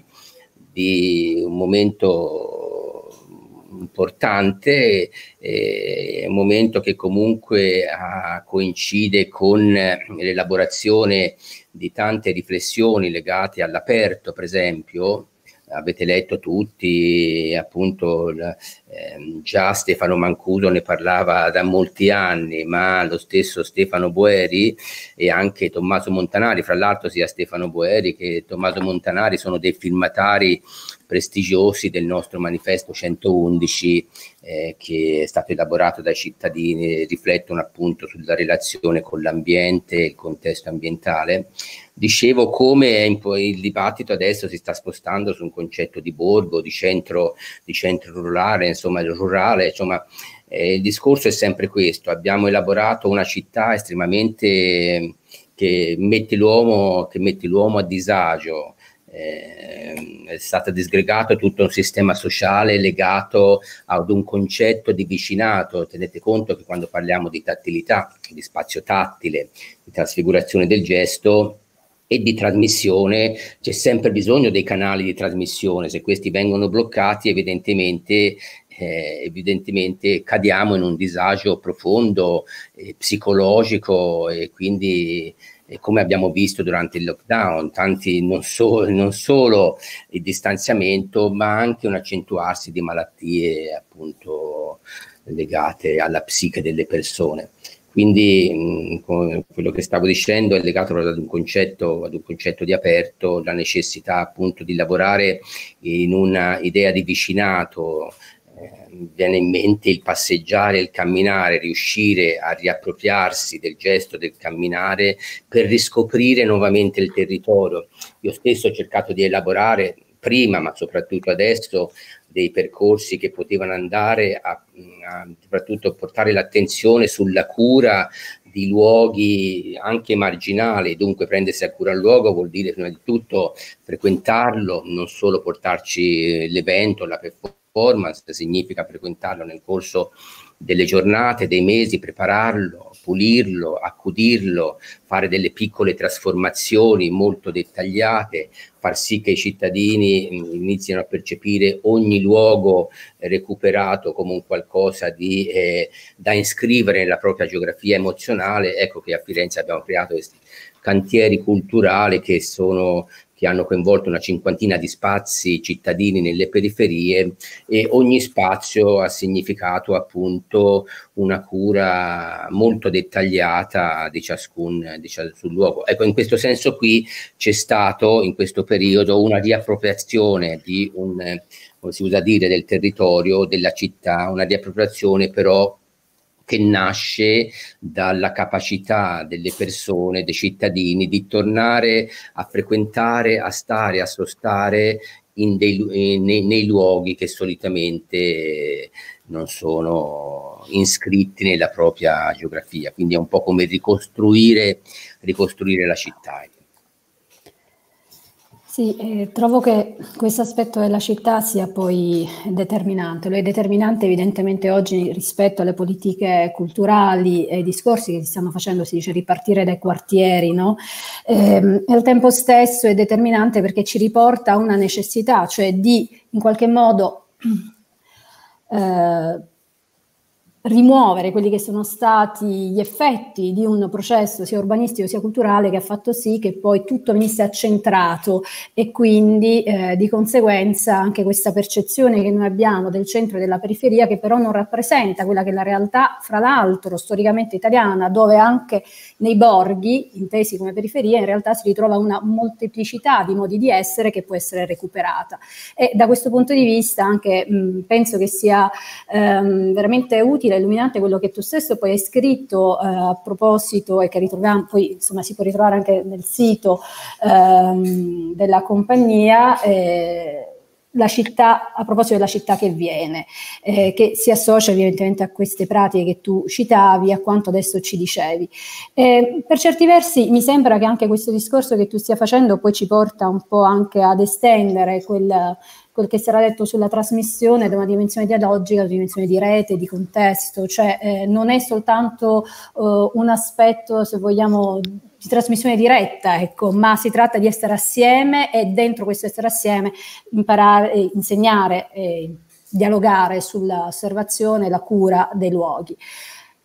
Speaker 3: di un momento importante, eh, un momento che comunque ah, coincide con l'elaborazione di tante riflessioni legate all'aperto, per esempio, avete letto tutti, appunto eh, già Stefano Mancuso ne parlava da molti anni, ma lo stesso Stefano Boeri e anche Tommaso Montanari, fra l'altro sia Stefano Boeri che Tommaso Montanari sono dei firmatari prestigiosi del nostro manifesto centoundici eh, che è stato elaborato dai cittadini, riflettono appunto sulla relazione con l'ambiente e il contesto ambientale. Dicevo come il dibattito adesso si sta spostando su un concetto di borgo, di centro, di centro rurale, insomma rurale, insomma eh, il discorso è sempre questo: abbiamo elaborato una città estremamente che mette l'uomo che mette l'uomo a disagio. Eh, è stato disgregato tutto un sistema sociale legato ad un concetto di vicinato. Tenete conto che quando parliamo di tattilità, di spazio tattile, di trasfigurazione del gesto e di trasmissione, c'è sempre bisogno dei canali di trasmissione. Se questi vengono bloccati, evidentemente Eh, evidentemente cadiamo in un disagio profondo, eh, psicologico, e quindi eh, come abbiamo visto durante il lockdown, tanti non, so, non solo il distanziamento, ma anche un accentuarsi di malattie appunto legate alla psiche delle persone. Quindi mh, quello che stavo dicendo è legato ad un concetto, ad un concetto di aperto, la necessità appunto di lavorare in una idea di vicinato. Eh, viene in mente il passeggiare, il camminare, riuscire a riappropriarsi del gesto del camminare per riscoprire nuovamente il territorio. Io stesso ho cercato di elaborare prima, ma soprattutto adesso, dei percorsi che potevano andare a, a soprattutto portare l'attenzione sulla cura di luoghi anche marginali. Dunque prendersi a cura il luogo vuol dire prima di tutto frequentarlo, non solo portarci l'evento, la performance, significa frequentarlo nel corso delle giornate, dei mesi, prepararlo, pulirlo, accudirlo, fare delle piccole trasformazioni molto dettagliate, far sì che i cittadini iniziano a percepire ogni luogo recuperato come un qualcosa di, eh, da iscrivere nella propria geografia emozionale. Ecco che a Firenze abbiamo creato questi cantieri culturali che sono che hanno coinvolto una cinquantina di spazi cittadini nelle periferie, e ogni spazio ha significato appunto una cura molto dettagliata di ciascun, di ciascun luogo. Ecco, in questo senso qui c'è stato in questo periodo una riappropriazione di un, come si usa dire, del territorio, della città, una riappropriazione però che nasce dalla capacità delle persone, dei cittadini, di tornare a frequentare, a stare, a sostare in dei, nei, nei luoghi che solitamente non sono iscritti nella propria geografia. Quindi è un po' come ricostruire, ricostruire la città.
Speaker 1: Sì, eh, trovo che questo aspetto della città sia poi determinante. Lo è determinante evidentemente oggi rispetto alle politiche culturali e ai discorsi che si stanno facendo, si dice ripartire dai quartieri, no? Eh, e al tempo stesso è determinante perché ci riporta a una necessità, cioè di in qualche modo eh, rimuovere quelli che sono stati gli effetti di un processo sia urbanistico sia culturale che ha fatto sì che poi tutto venisse accentrato, e quindi eh, di conseguenza anche questa percezione che noi abbiamo del centro e della periferia, che però non rappresenta quella che è la realtà, fra l'altro storicamente italiana, dove anche nei borghi, intesi come periferia, in realtà si ritrova una molteplicità di modi di essere che può essere recuperata. E da questo punto di vista anche mh, penso che sia ehm, veramente utile, illuminante quello che tu stesso poi hai scritto eh, a proposito, e che ritroviamo poi, insomma, si può ritrovare anche nel sito ehm, della compagnia, eh, la città, a proposito della città che viene, eh, che si associa evidentemente a queste pratiche che tu citavi, a quanto adesso ci dicevi. Eh, per certi versi mi sembra che anche questo discorso che tu stia facendo poi ci porta un po' anche ad estendere quel, quel che sarà detto sulla trasmissione da una dimensione dialogica, una dimensione di rete, di contesto, cioè eh, non è soltanto uh, un aspetto, se vogliamo, di trasmissione diretta, ecco, ma si tratta di essere assieme e dentro questo essere assieme imparare, eh, insegnare, eh, dialogare sull'osservazione e la cura dei luoghi.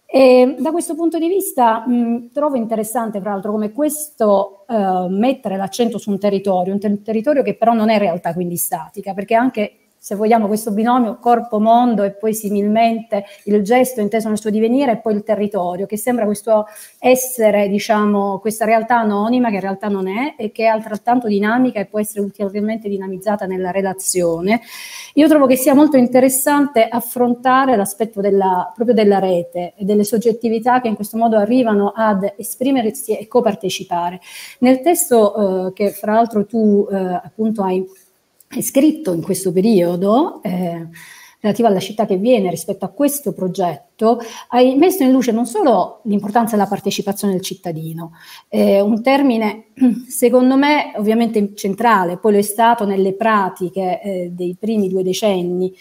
Speaker 1: E da questo punto di vista mh, trovo interessante, tra l'altro, come questo eh, mettere l'accento su un territorio, un ter- territorio che però non è realtà quindi statica, perché anche, se vogliamo, questo binomio corpo-mondo e poi similmente il gesto inteso nel suo divenire e poi il territorio, che sembra questo essere, diciamo, questa realtà anonima che in realtà non è e che è altrettanto dinamica e può essere ulteriormente dinamizzata nella relazione. Io trovo che sia molto interessante affrontare l'aspetto della, proprio della rete e delle soggettività che in questo modo arrivano ad esprimersi e copartecipare. Nel testo eh, che fra l'altro tu eh, appunto hai è scritto in questo periodo, eh, relativo alla città che viene rispetto a questo progetto, hai messo in luce non solo l'importanza della partecipazione del cittadino, eh, un termine secondo me ovviamente centrale, poi lo è stato nelle pratiche eh, dei primi due decenni,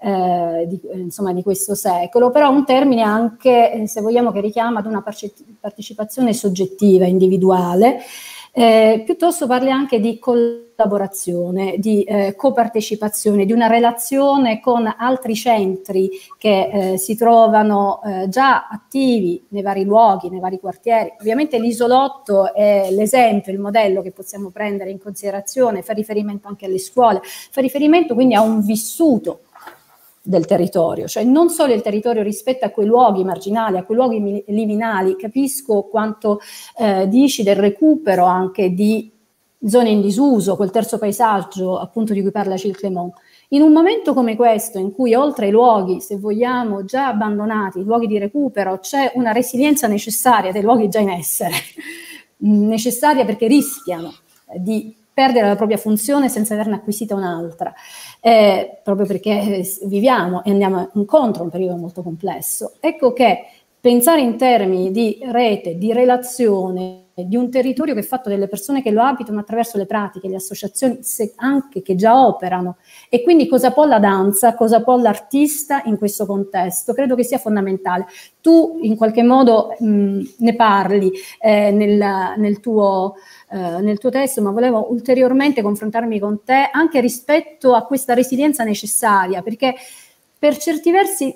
Speaker 1: Eh, di, insomma, di questo secolo, però un termine anche, eh, se vogliamo, che richiama ad una partecipazione soggettiva, individuale. Eh, piuttosto parli anche di collaborazione, di eh, copartecipazione, di una relazione con altri centri che eh, si trovano eh, già attivi nei vari luoghi, nei vari quartieri. Ovviamente l'isolotto è l'esempio, il modello che possiamo prendere in considerazione, fa riferimento anche alle scuole, fa riferimento quindi a un vissuto del territorio, cioè non solo il territorio rispetto a quei luoghi marginali, a quei luoghi liminali. Capisco quanto eh, dici del recupero anche di zone in disuso, quel terzo paesaggio appunto di cui parla Gilles Clément. In un momento come questo, in cui oltre ai luoghi, se vogliamo, già abbandonati, i luoghi di recupero, c'è una resilienza necessaria dei luoghi già in essere, necessaria perché rischiano di perdere la propria funzione senza averne acquisita un'altra, eh, proprio perché viviamo e andiamo incontro a un periodo molto complesso. Ecco che pensare in termini di rete, di relazione, di un territorio che è fatto delle persone che lo abitano attraverso le pratiche, le associazioni anche che già operano, e quindi cosa può la danza, cosa può l'artista in questo contesto, credo che sia fondamentale. Tu in qualche modo mh, ne parli eh, nel, nel, tuo, eh, nel tuo testo, ma volevo ulteriormente confrontarmi con te anche rispetto a questa resilienza necessaria, perché per certi versi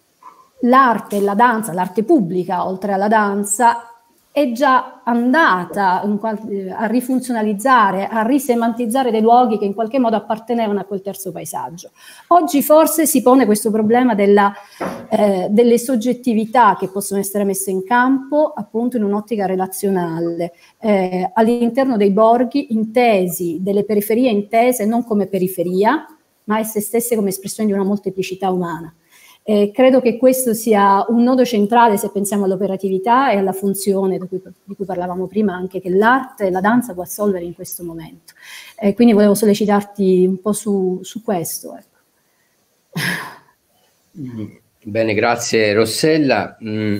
Speaker 1: l'arte, la danza, l'arte pubblica, oltre alla danza, è già andata a rifunzionalizzare, a risemantizzare dei luoghi che in qualche modo appartenevano a quel terzo paesaggio. Oggi forse si pone questo problema della, eh, delle soggettività che possono essere messe in campo appunto in un'ottica relazionale, eh, all'interno dei borghi intesi, delle periferie intese non come periferia, ma esse stesse come espressione di una molteplicità umana. Eh, credo che questo sia un nodo centrale se pensiamo all'operatività e alla funzione di cui, di cui parlavamo prima, anche che l'arte e la danza può assolvere in questo momento. Eh, quindi volevo sollecitarti un po' su, su questo. Ecco.
Speaker 3: Bene, grazie Rossella. Mm.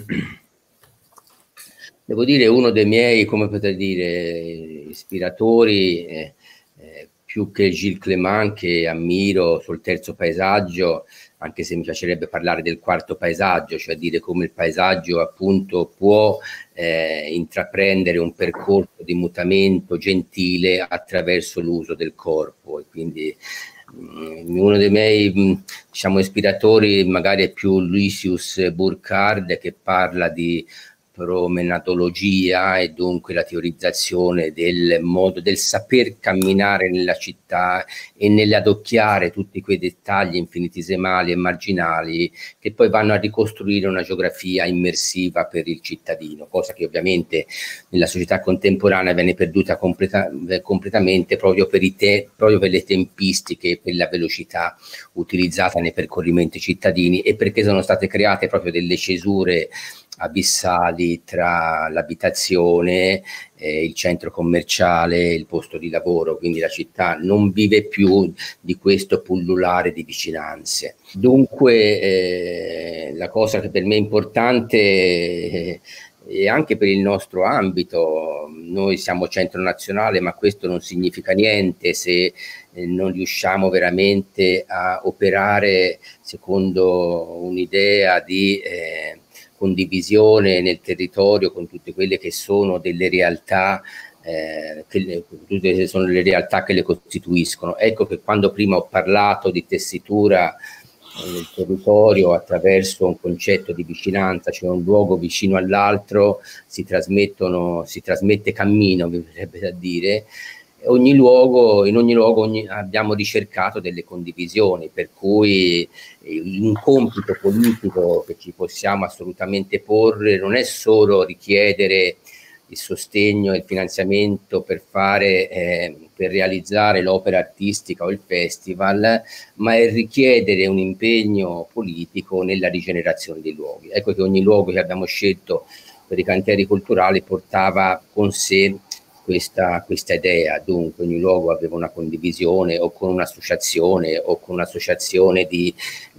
Speaker 3: Devo dire, uno dei miei, come potrei dire, ispiratori, eh, eh, più che Gilles Clément, che ammiro sul terzo paesaggio, anche se mi piacerebbe parlare del quarto paesaggio, cioè dire come il paesaggio appunto può eh, intraprendere un percorso di mutamento gentile attraverso l'uso del corpo. E quindi mh, uno dei miei mh, diciamo ispiratori magari è più Lucius Burckhardt, che parla di promenatologia e dunque la teorizzazione del modo del saper camminare nella città e nell'adocchiare tutti quei dettagli infinitesimali e marginali che poi vanno a ricostruire una geografia immersiva per il cittadino, cosa che ovviamente nella società contemporanea viene perduta completa, completamente proprio per, i te, proprio per le tempistiche, per la velocità utilizzata nei percorrimenti cittadini e perché sono state create proprio delle cesure abissali tra l'abitazione, eh, il centro commerciale, il posto di lavoro, quindi la città non vive più di questo pullulare di vicinanze. Dunque eh, la cosa che per me è importante eh, e anche per il nostro ambito, noi siamo centro nazionale, ma questo non significa niente se eh, non riusciamo veramente a operare secondo un'idea di eh, condivisione nel territorio con tutte quelle che sono delle realtà eh, che le, tutte sono le realtà che le costituiscono. Ecco che quando prima ho parlato di tessitura nel territorio attraverso un concetto di vicinanza, cioè un luogo vicino all'altro, si trasmettono, si trasmette cammino, mi verrebbe da dire. Ogni luogo, in ogni luogo ogni, abbiamo ricercato delle condivisioni, per cui un compito politico che ci possiamo assolutamente porre non è solo richiedere il sostegno e il finanziamento per fare, eh, per realizzare l'opera artistica o il festival, ma è richiedere un impegno politico nella rigenerazione dei luoghi. Ecco che ogni luogo che abbiamo scelto per i cantieri culturali portava con sé questa, questa idea. Dunque ogni luogo aveva una condivisione o con un'associazione o con un'associazione di,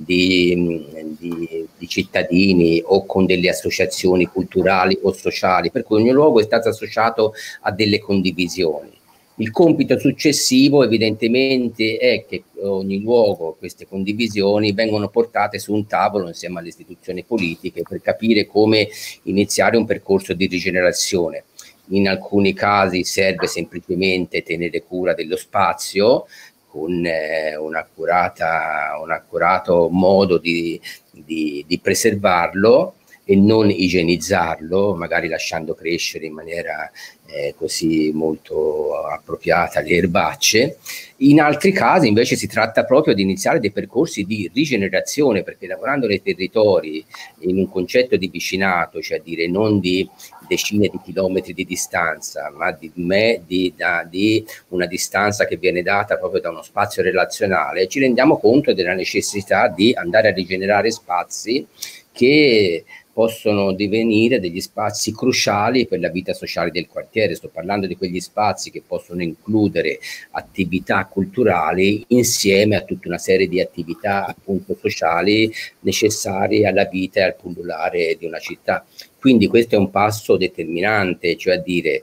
Speaker 3: di, di, di cittadini o con delle associazioni culturali o sociali, per cui ogni luogo è stato associato a delle condivisioni. Il compito successivo evidentemente è che ogni luogo, queste condivisioni vengono portate su un tavolo insieme alle istituzioni politiche per capire come iniziare un percorso di rigenerazione. In alcuni casi serve semplicemente tenere cura dello spazio con eh, un'accurata, un accurato modo di, di, di preservarlo e non igienizzarlo, magari lasciando crescere in maniera eh, così molto appropriata le erbacce. In altri casi invece si tratta proprio di iniziare dei percorsi di rigenerazione, perché lavorando nei territori in un concetto di vicinato, cioè dire non di decine di chilometri di distanza, ma di, me, di, da, di una distanza che viene data proprio da uno spazio relazionale, ci rendiamo conto della necessità di andare a rigenerare spazi che possono divenire degli spazi cruciali per la vita sociale del quartiere. Sto parlando di quegli spazi che possono includere attività culturali insieme a tutta una serie di attività appunto sociali necessarie alla vita e al pullulare di una città. Quindi questo è un passo determinante, cioè a dire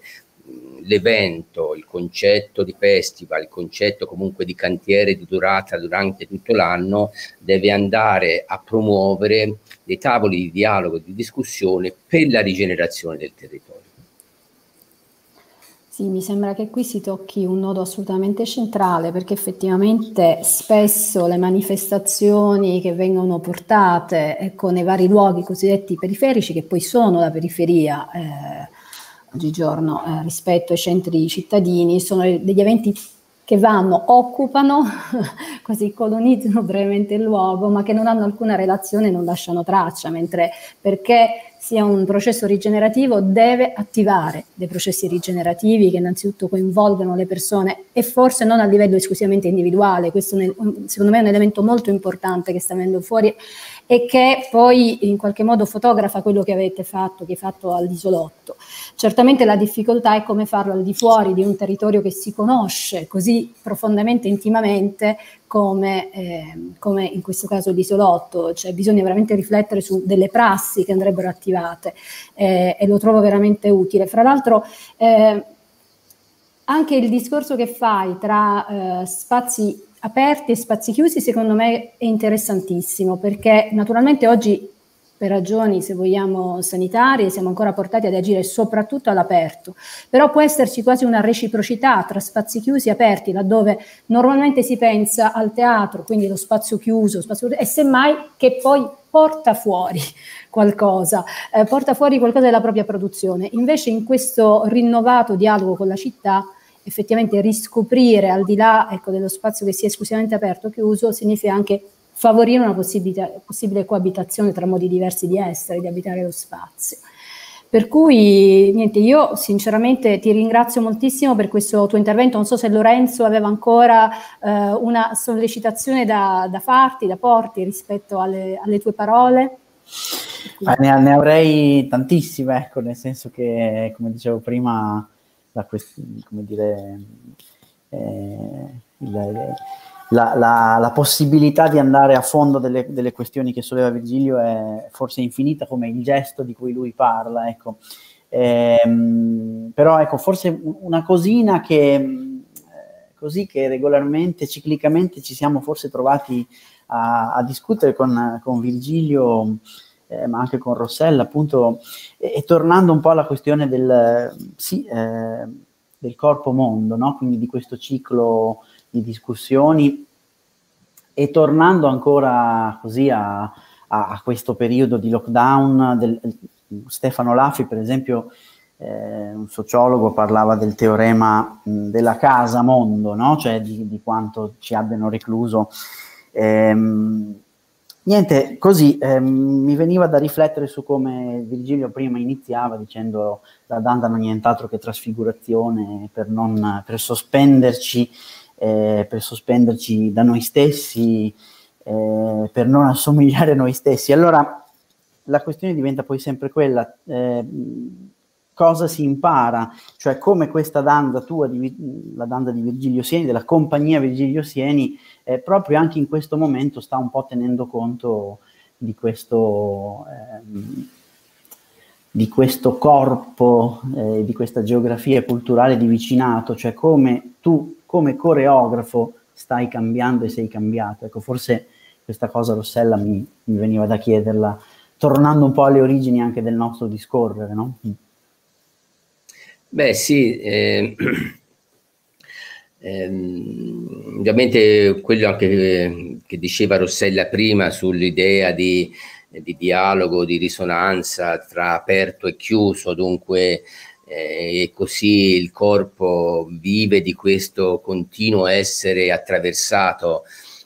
Speaker 3: l'evento, il concetto di festival, il concetto comunque di cantiere di durata durante tutto l'anno deve andare a promuovere dei tavoli di dialogo, di discussione per la rigenerazione del territorio.
Speaker 1: Sì, mi sembra che qui si tocchi un nodo assolutamente centrale, perché effettivamente spesso le manifestazioni che vengono portate ecco, nei vari luoghi cosiddetti periferici, che poi sono la periferia eh, oggigiorno eh, rispetto ai centri cittadini, sono degli eventi che vanno, occupano, così colonizzano brevemente il luogo, ma che non hanno alcuna relazione e non lasciano traccia, mentre perché sia un processo rigenerativo deve attivare dei processi rigenerativi che innanzitutto coinvolgono le persone e forse non a livello esclusivamente individuale. Questo nel, secondo me è un elemento molto importante che sta venendo fuori e che poi in qualche modo fotografa quello che avete fatto, che hai fatto all'Isolotto. Certamente la difficoltà è come farlo al di fuori di un territorio che si conosce così profondamente, intimamente, come, eh, come in questo caso l'Isolotto. Cioè bisogna veramente riflettere su delle prassi che andrebbero attivate eh, e lo trovo veramente utile. Fra l'altro eh, anche il discorso che fai tra eh, spazi aperti e spazi chiusi secondo me è interessantissimo, perché naturalmente oggi per ragioni, se vogliamo, sanitarie siamo ancora portati ad agire soprattutto all'aperto, però può esserci quasi una reciprocità tra spazi chiusi e aperti, laddove normalmente si pensa al teatro, quindi lo spazio chiuso, spazio chiuso e semmai che poi porta fuori qualcosa, eh, porta fuori qualcosa della propria produzione. Invece in questo rinnovato dialogo con la città effettivamente riscoprire al di là ecco, dello spazio che sia esclusivamente aperto o chiuso significa anche favorire una possibile coabitazione tra modi diversi di essere, di abitare lo spazio. Per cui, niente, io sinceramente ti ringrazio moltissimo per questo tuo intervento. Non so se Lorenzo aveva ancora eh, una sollecitazione da, da farti, da porti rispetto alle, alle tue parole.
Speaker 2: Ah, ne, ne avrei tantissime, ecco, nel senso che, come dicevo prima, la, come dire, eh, il, La, la, la possibilità di andare a fondo delle, delle questioni che solleva Virgilio è forse infinita, come il gesto di cui lui parla, ecco. Ehm, però ecco, forse una cosina che così che regolarmente, ciclicamente ci siamo forse trovati a, a discutere con, con Virgilio, eh, ma anche con Rossella, appunto, e, e tornando un po' alla questione del, sì, eh, del corpo mondo, no? Quindi di questo ciclo di discussioni e tornando ancora così a, a, a questo periodo di lockdown, del, Stefano Laffi, per esempio, eh, un sociologo, parlava del teorema mh, della casa mondo, no? Cioè di, di quanto ci abbiano recluso. Ehm, niente, così ehm, mi veniva da riflettere su come Virgilio prima iniziava dicendo la danza non è nient'altro che trasfigurazione per, non, per sospenderci, eh, per sospenderci da noi stessi, eh, per non assomigliare a noi stessi. Allora la questione diventa poi sempre quella, eh, cosa si impara, cioè come questa danza tua, di, la danza di Virgilio Sieni, della compagnia Virgilio Sieni, eh, proprio anche in questo momento sta un po' tenendo conto di questo, ehm, di questo corpo, eh, di questa geografia culturale di vicinato, cioè come tu, come coreografo, stai cambiando e sei cambiato. Ecco, forse questa cosa, Rossella, mi, mi veniva da chiederla, tornando un po' alle origini anche del nostro discorrere, no?
Speaker 3: Beh sì, eh, ehm, ovviamente quello anche che, che diceva Rossella prima sull'idea di, di dialogo, di risonanza tra aperto e chiuso, dunque eh, e così il corpo vive di questo continuo essere attraversato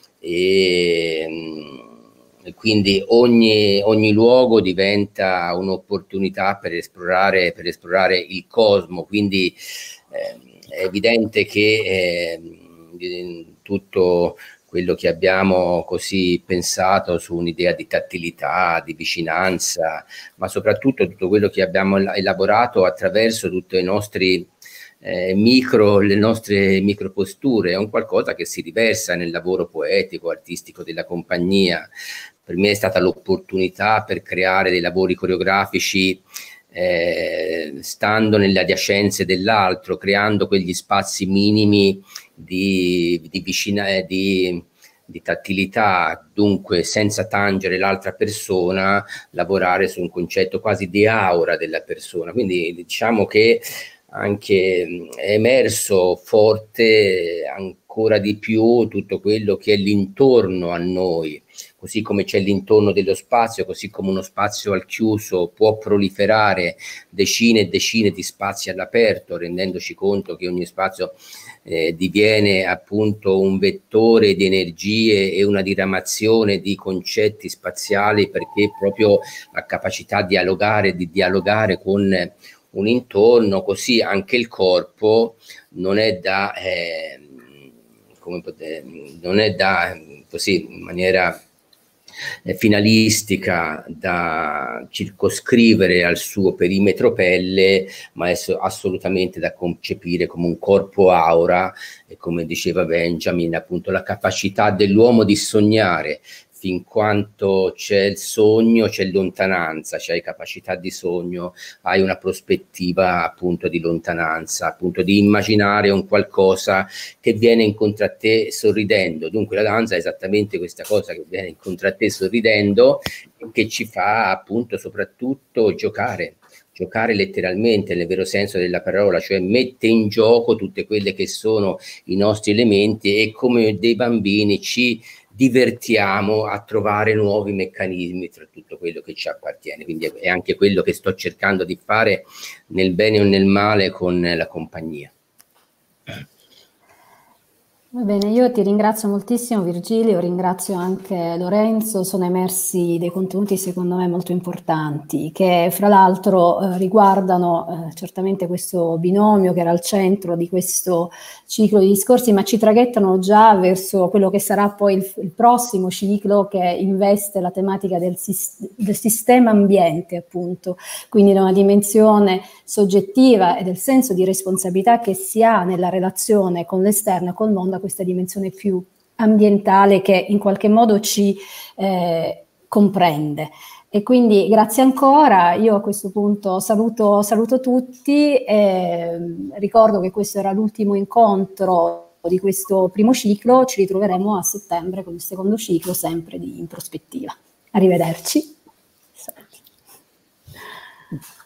Speaker 3: e, e quindi ogni, ogni luogo diventa un'opportunità per esplorare, per esplorare il cosmo, quindi eh, è evidente che eh, tutto quello che abbiamo così pensato su un'idea di tattilità, di vicinanza, ma soprattutto tutto quello che abbiamo elaborato attraverso tutti i nostri eh, micro, le nostre microposture, è un qualcosa che si riversa nel lavoro poetico, artistico della compagnia. Per me è stata l'opportunità per creare dei lavori coreografici eh, stando nelle adiacenze dell'altro, creando quegli spazi minimi di, di vicina, di, di tattilità, dunque senza tangere l'altra persona, lavorare su un concetto quasi di aura della persona. Quindi diciamo che anche è emerso forte ancora di più tutto quello che è l'intorno a noi, così come c'è l'intorno dello spazio, così come uno spazio al chiuso può proliferare decine e decine di spazi all'aperto, rendendoci conto che ogni spazio eh, diviene appunto un vettore di energie e una diramazione di concetti spaziali, perché proprio la capacità di dialogare, di dialogare con un intorno, così anche il corpo non è da eh, come poter, non è da così in maniera eh, finalistica da circoscrivere al suo perimetro pelle, ma è assolutamente da concepire come un corpo aura, e come diceva Benjamin, appunto la capacità dell'uomo di sognare. Fin quanto c'è il sogno, c'è lontananza, c'hai capacità di sogno, hai una prospettiva appunto di lontananza, appunto di immaginare un qualcosa che viene incontro a te sorridendo. Dunque la danza è esattamente questa cosa che viene incontro a te sorridendo, che ci fa appunto soprattutto giocare. Giocare letteralmente nel vero senso della parola, cioè mette in gioco tutte quelle che sono i nostri elementi e come dei bambini ci divertiamo a trovare nuovi meccanismi tra tutto quello che ci appartiene. Quindi è anche quello che sto cercando di fare nel bene o nel male con la compagnia.
Speaker 1: Va bene, io ti ringrazio moltissimo Virgilio, ringrazio anche Lorenzo, sono emersi dei contenuti secondo me molto importanti che fra l'altro eh, riguardano eh, certamente questo binomio che era al centro di questo ciclo di discorsi, ma ci traghettano già verso quello che sarà poi il, il prossimo ciclo che investe la tematica del, del sistema ambiente, appunto, quindi da una dimensione soggettiva e del senso di responsabilità che si ha nella relazione con l'esterno e col mondo, questa dimensione più ambientale che in qualche modo ci eh, comprende. E quindi grazie ancora, io a questo punto saluto, saluto tutti, e ricordo che questo era l'ultimo incontro di questo primo ciclo, ci ritroveremo a settembre con il secondo ciclo sempre di In Prospettiva. Arrivederci.